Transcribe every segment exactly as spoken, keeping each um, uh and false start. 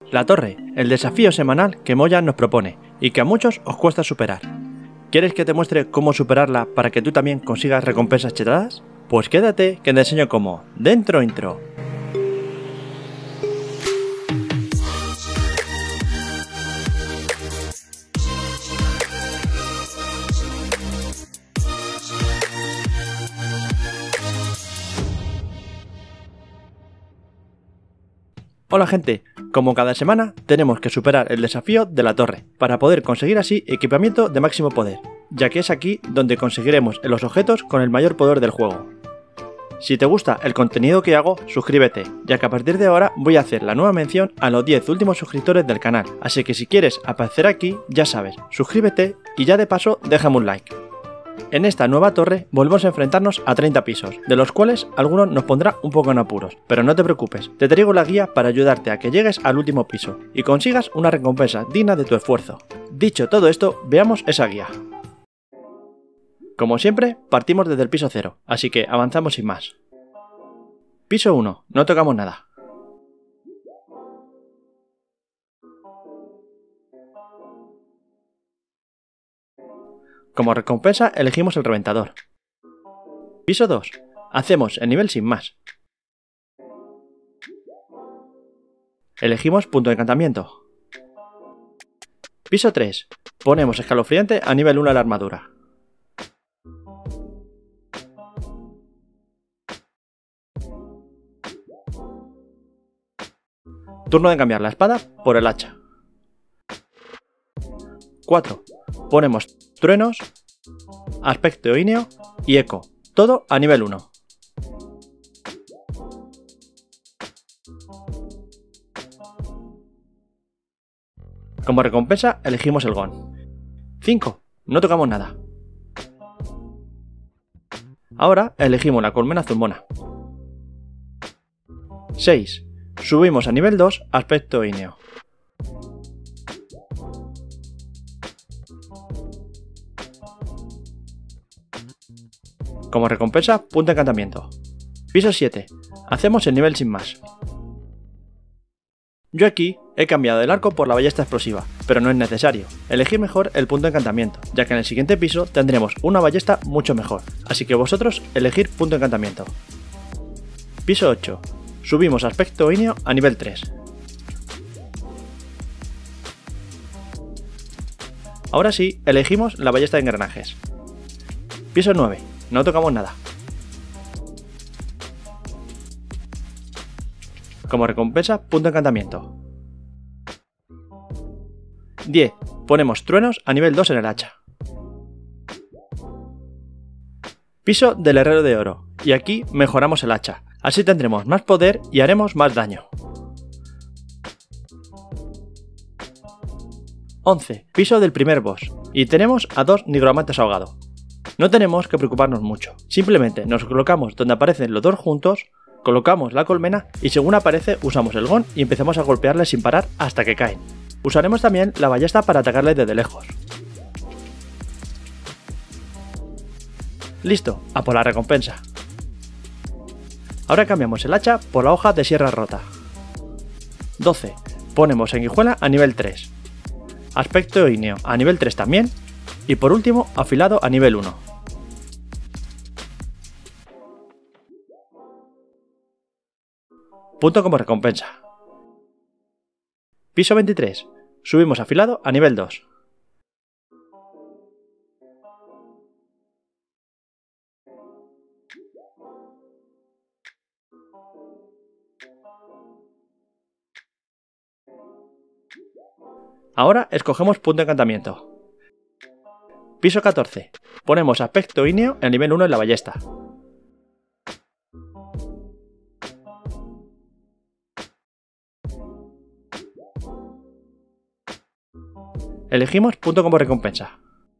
La torre, el desafío semanal que Mojang nos propone y que a muchos os cuesta superar. ¿Quieres que te muestre cómo superarla para que tú también consigas recompensas chetadas? Pues quédate que te enseño cómo, dentro intro. Hola gente, como cada semana tenemos que superar el desafío de la torre, para poder conseguir así equipamiento de máximo poder, ya que es aquí donde conseguiremos los objetos con el mayor poder del juego. Si te gusta el contenido que hago, suscríbete, ya que a partir de ahora voy a hacer la nueva mención a los diez últimos suscriptores del canal, así que si quieres aparecer aquí, ya sabes, suscríbete y ya de paso déjame un like. En esta nueva torre volvemos a enfrentarnos a treinta pisos, de los cuales algunos nos pondrá un poco en apuros, pero no te preocupes, te traigo la guía para ayudarte a que llegues al último piso y consigas una recompensa digna de tu esfuerzo. Dicho todo esto, veamos esa guía. Como siempre, partimos desde el piso cero, así que avanzamos sin más. Piso uno, no tocamos nada. Como recompensa elegimos el reventador. Piso dos. Hacemos el nivel sin más. Elegimos punto de encantamiento. Piso tres. Ponemos escalofriante a nivel uno de la armadura. Turno de cambiar la espada por el hacha. cuatro. Ponemos truenos, aspecto ígneo y eco, todo a nivel uno. Como recompensa elegimos el gon. cinco. No tocamos nada. Ahora elegimos la colmena zulmona. seis. Subimos a nivel dos, aspecto ígneo. Como recompensa, punto de encantamiento. Piso siete. Hacemos el nivel sin más. Yo aquí he cambiado el arco por la ballesta explosiva, pero no es necesario. Elegir mejor el punto de encantamiento, ya que en el siguiente piso tendremos una ballesta mucho mejor, así que vosotros elegir punto de encantamiento. Piso ocho. Subimos aspecto ígneo a nivel tres. Ahora sí, elegimos la ballesta de engranajes. Piso nueve. No tocamos nada. Como recompensa, punto de encantamiento. diez. Ponemos truenos a nivel dos en el hacha. Piso del herrero de oro. Y aquí mejoramos el hacha. Así tendremos más poder y haremos más daño. once. Piso del primer boss. Y tenemos a dos nigromantes ahogados. No tenemos que preocuparnos mucho, simplemente nos colocamos donde aparecen los dos juntos, colocamos la colmena y según aparece usamos el gon y empezamos a golpearles sin parar hasta que caen. Usaremos también la ballesta para atacarles desde lejos. Listo, a por la recompensa. Ahora cambiamos el hacha por la hoja de sierra rota. doce. Ponemos sanguijuela a nivel tres. Aspecto ígneo a nivel tres también. Y por último, afilado a nivel uno. Punto como recompensa. Piso veintitrés. Subimos afilado a nivel dos. Ahora escogemos punto de encantamiento. Piso catorce. Ponemos aspecto ígneo en nivel uno en la ballesta. Elegimos punto como recompensa.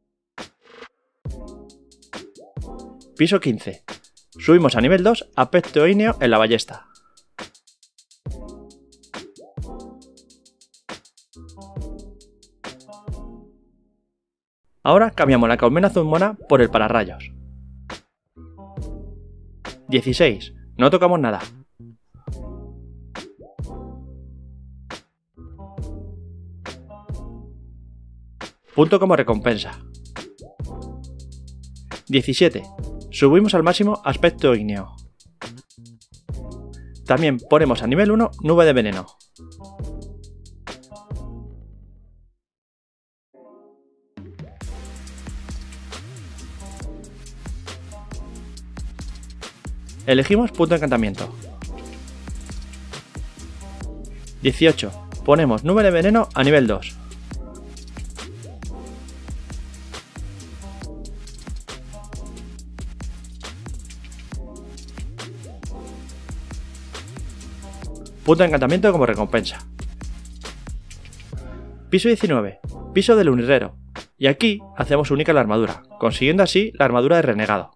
Piso quince. Subimos a nivel dos aspecto ígneo en la ballesta. Ahora cambiamos la colmena zulmona por el pararrayos. dieciséis. No tocamos nada. punto como recompensa. diecisiete. Subimos al máximo aspecto ígneo. También ponemos a nivel uno nube de veneno. Elegimos punto de encantamiento. dieciocho. Ponemos nube de veneno a nivel dos. Punto de encantamiento como recompensa. Piso diecinueve. Piso del unirrero. Y aquí hacemos única la armadura, consiguiendo así la armadura de renegado.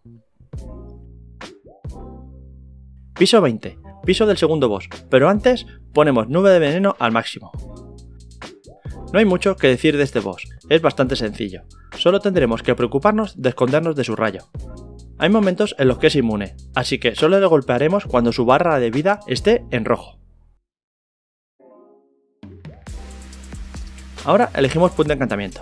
Piso veinte. Piso del segundo boss, pero antes ponemos nube de veneno al máximo. No hay mucho que decir de este boss, es bastante sencillo, solo tendremos que preocuparnos de escondernos de su rayo. Hay momentos en los que es inmune, así que solo le golpearemos cuando su barra de vida esté en rojo. Ahora elegimos punto de encantamiento.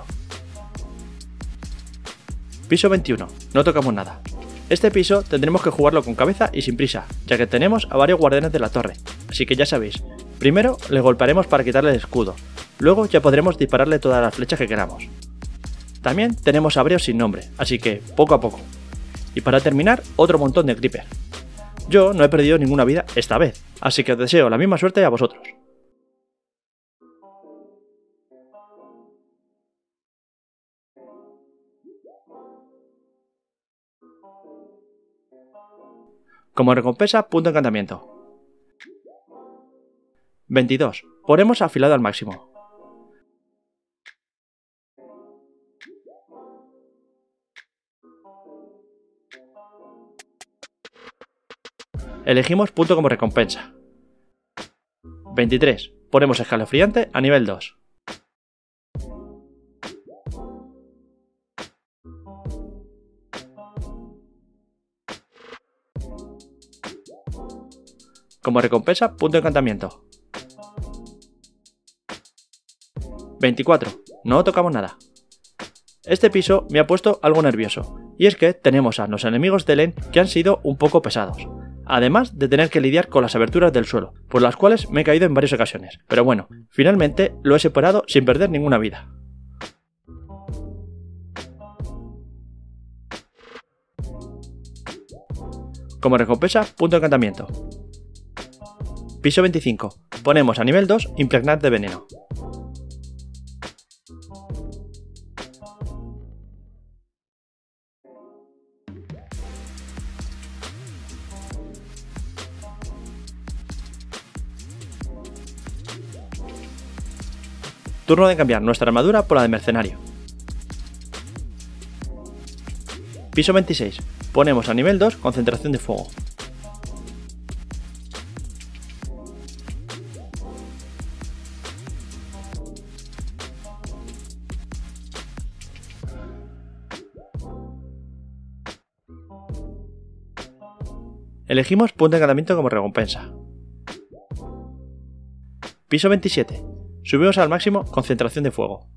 Piso veintiuno, no tocamos nada. Este piso tendremos que jugarlo con cabeza y sin prisa, ya que tenemos a varios guardianes de la torre, así que ya sabéis, primero le golpearemos para quitarle el escudo, luego ya podremos dispararle todas las flechas que queramos. También tenemos abrios sin nombre, así que poco a poco. Y para terminar, otro montón de creeper. Yo no he perdido ninguna vida esta vez, así que os deseo la misma suerte a vosotros. Como recompensa, punto de encantamiento. veintidós. Ponemos afilado al máximo. Elegimos punto como recompensa. veintitrés. Ponemos escalofriante a nivel dos. Como recompensa, punto de encantamiento. veinticuatro. No tocamos nada. Este piso me ha puesto algo nervioso, y es que tenemos a los enemigos de Len que han sido un poco pesados, además de tener que lidiar con las aberturas del suelo, por las cuales me he caído en varias ocasiones, pero bueno, finalmente lo he superado sin perder ninguna vida. Como recompensa, punto de encantamiento. Piso veinticinco. Ponemos a nivel dos impregnar de veneno. Turno de cambiar nuestra armadura por la de mercenario. Piso veintiséis. Ponemos a nivel dos concentración de fuego. Elegimos punto de encantamiento como recompensa. Piso veintisiete. Subimos al máximo concentración de fuego.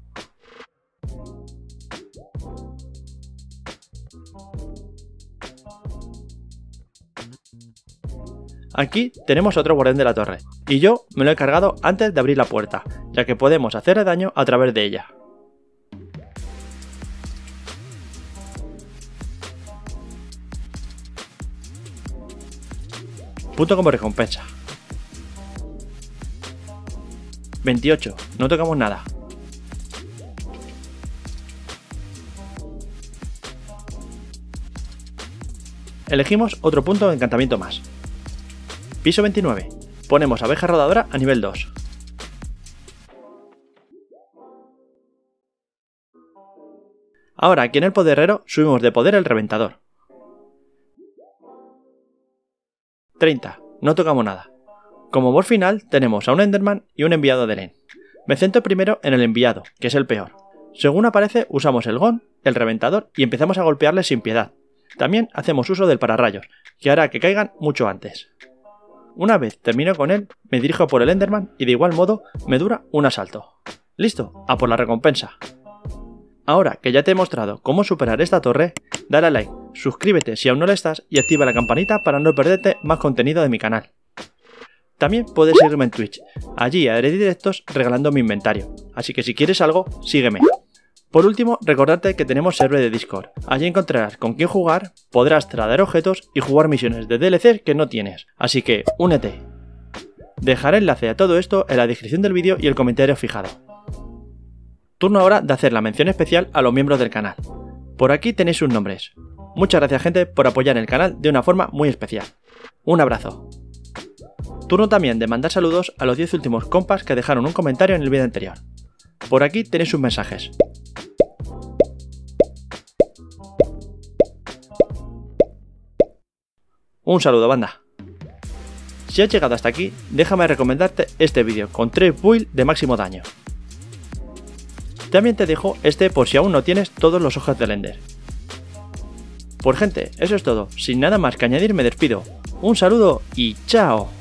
Aquí tenemos otro guardián de la torre, y yo me lo he cargado antes de abrir la puerta, ya que podemos hacerle daño a través de ella. Punto como recompensa. veintiocho. No tocamos nada. Elegimos otro punto de encantamiento más. Piso veintinueve. Ponemos abeja rodadora a nivel dos. Ahora aquí en el poderrero subimos de poder el reventador. treinta. No tocamos nada. Como boss final tenemos a un Enderman y un enviado de Len. Me centro primero en el enviado, que es el peor. Según aparece usamos el gon, el reventador y empezamos a golpearle sin piedad. También hacemos uso del pararrayos, que hará que caigan mucho antes. Una vez termino con él, me dirijo por el Enderman y de igual modo me dura un asalto. ¡Listo! ¡A por la recompensa! Ahora que ya te he mostrado cómo superar esta torre, dale a like, suscríbete si aún no lo estás y activa la campanita para no perderte más contenido de mi canal. También puedes seguirme en Twitch, allí haré directos regalando mi inventario, así que si quieres algo, sígueme. Por último, recordarte que tenemos server de Discord, allí encontrarás con quién jugar, podrás traer objetos y jugar misiones de D L C que no tienes, así que únete. Dejaré enlace a todo esto en la descripción del vídeo y el comentario fijado. Turno ahora de hacer la mención especial a los miembros del canal. Por aquí tenéis sus nombres. Muchas gracias gente por apoyar el canal de una forma muy especial. Un abrazo. Turno también de mandar saludos a los diez últimos compas que dejaron un comentario en el vídeo anterior. Por aquí tenéis sus mensajes. Un saludo banda. Si has llegado hasta aquí, déjame recomendarte este vídeo con tres builds de máximo daño. También te dejo este por si aún no tienes todos los ojos del Ender. Pues gente, eso es todo, sin nada más que añadir me despido. Un saludo y chao.